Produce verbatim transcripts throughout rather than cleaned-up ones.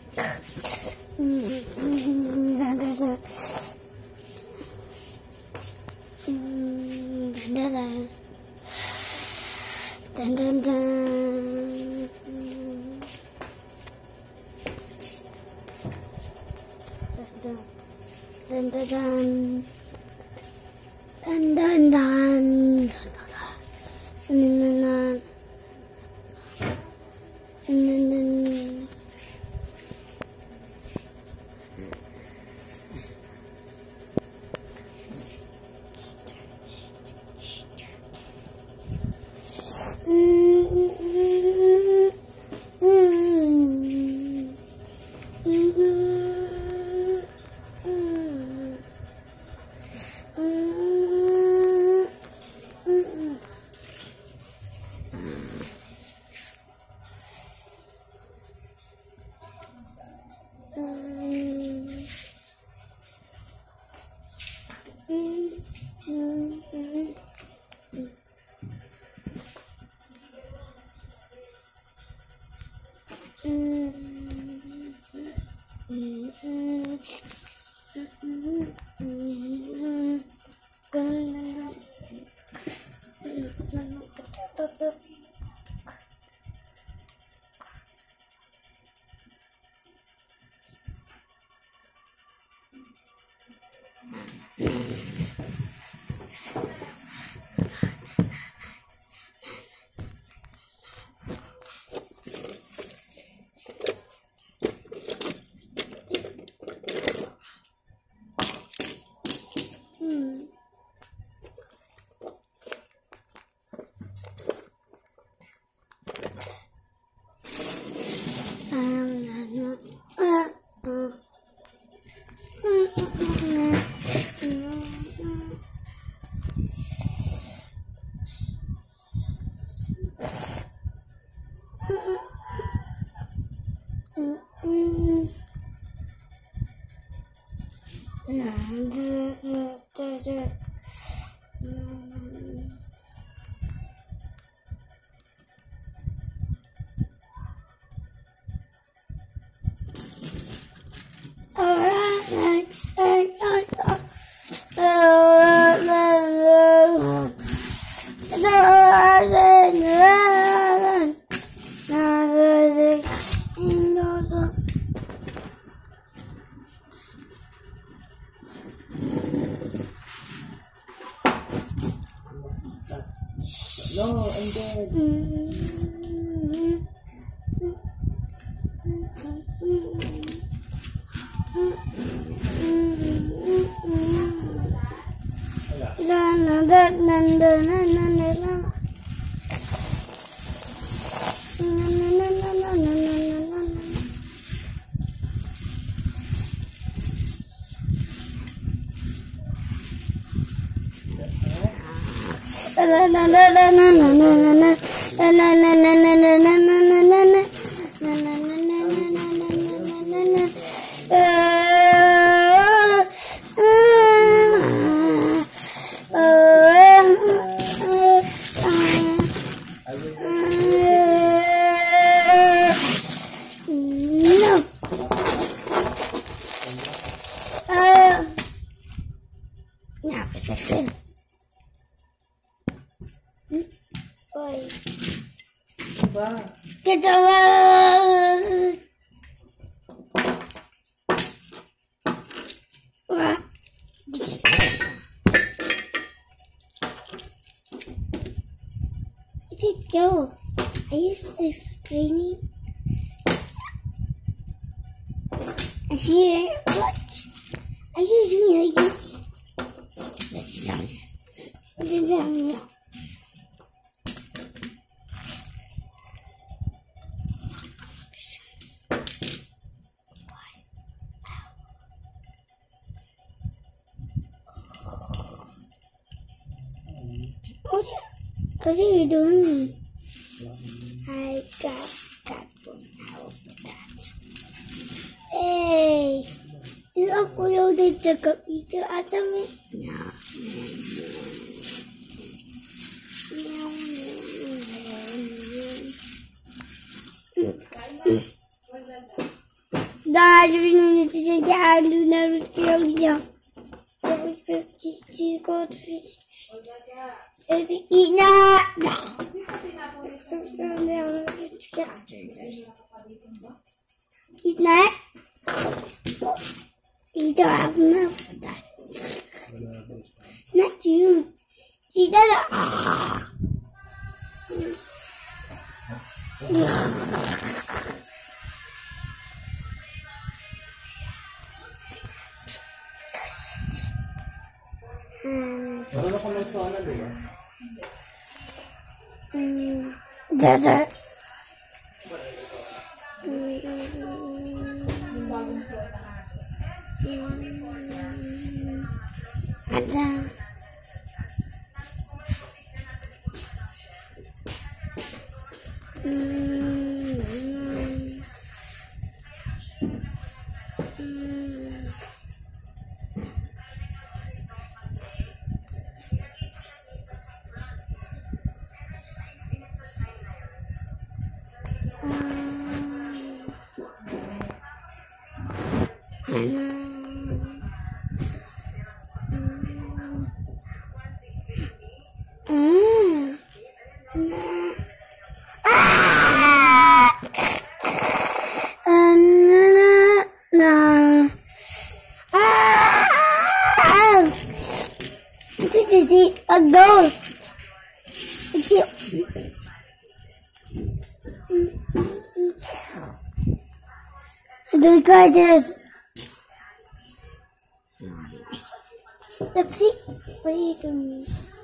Dun dun dun. Dun dun dun. Dun dun dun. Dun dun dun. Dun dun dun. No, I'm dead. Get away! Where'd it go? Are you still screaming? And here, what? Are you doing like this? What is that? What is that? What are you doing? I just got one out of that. Hey! Is uploaded the computer after me? No. God, you need to take down. Do not kill you. Eat not. Eat not. You don't have enough for that. Not you. She doesn't. Um, um, Dada. Ada. Did you see a ghost? It's you. Look at this. Look, see? What are you doing?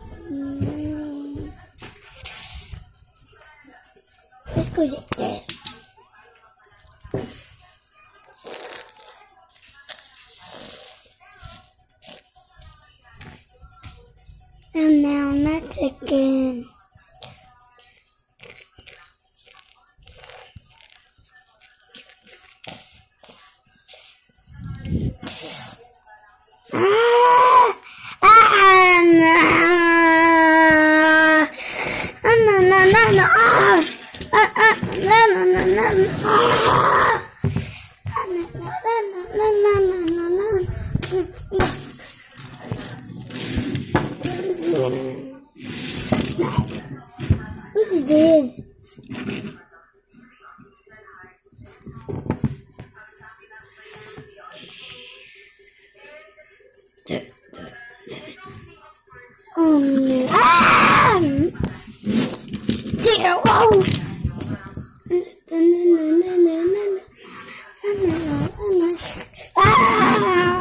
Let's go sit there. And now let's again. Ah! Ah! No! No! No! No! No! Ah! Ah! Ah! No! No! No! No! No! Ah! No! No! No! No! No! No! What is this? Oh no! Ah! Dear! Oh! No! No! No! No! No! No! No! No! Ah!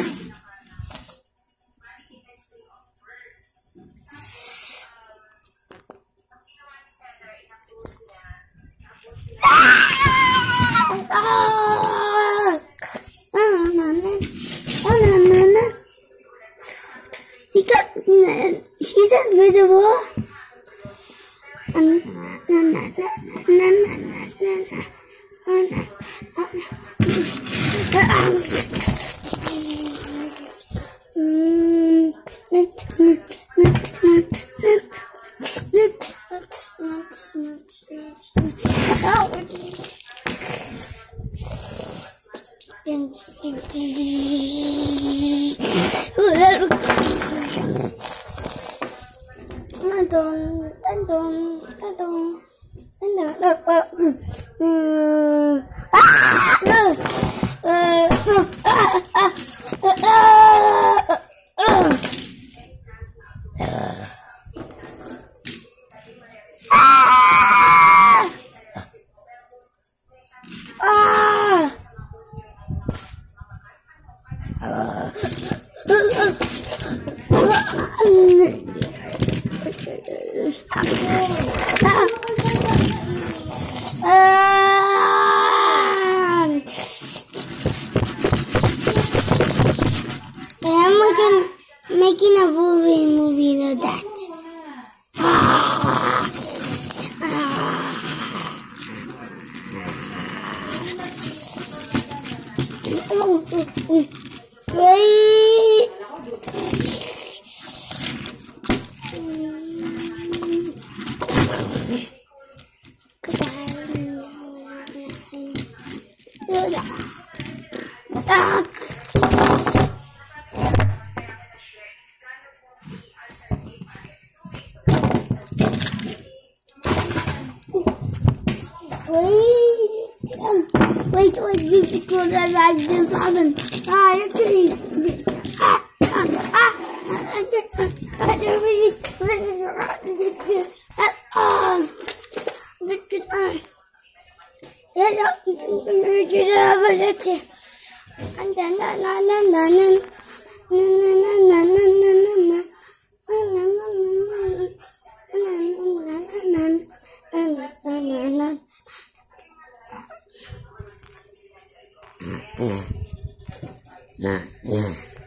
He got, he's invisible. Making a movie movie like that. Ah. Oh, oh, oh. Wait. Goodbye. Ah. Wait, wait, wait, because I like this button. Ah, you're kidding. Ah, ah, ah. I don't really, really, ah, yeah, yeah, and then, na, na, na, na, na, na, na, na, na, na. Nah, nah.